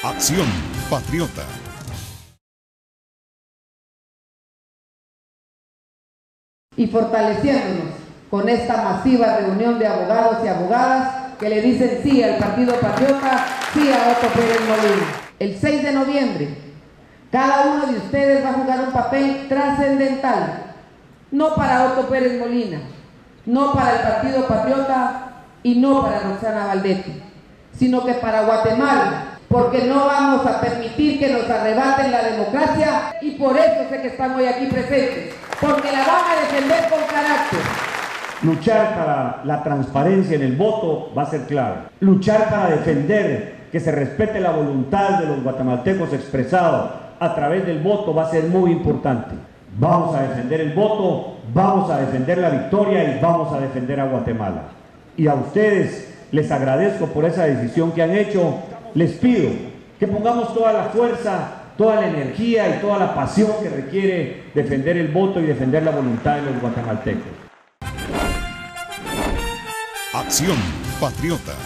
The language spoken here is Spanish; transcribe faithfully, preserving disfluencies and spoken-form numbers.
Acción Patriota. Y fortaleciéndonos con esta masiva reunión de abogados y abogadas que le dicen sí al Partido Patriota, sí a Otto Pérez Molina. El seis de noviembre, cada uno de ustedes va a jugar un papel trascendental, no para Otto Pérez Molina, no para el Partido Patriota y no para Roxana Valdetti, sino que para Guatemala, porque no vamos a permitir que nos arrebaten la democracia y por eso sé que están hoy aquí presentes, porque la van a defender con carácter. Luchar para la transparencia en el voto va a ser clave. Luchar para defender que se respete la voluntad de los guatemaltecos expresado a través del voto va a ser muy importante. Vamos a defender el voto, vamos a defender la victoria y vamos a defender a Guatemala. Y a ustedes les agradezco por esa decisión que han hecho. Les pido que pongamos toda la fuerza, toda la energía y toda la pasión que requiere defender el voto y defender la voluntad de los guatemaltecos. Acción Patriota.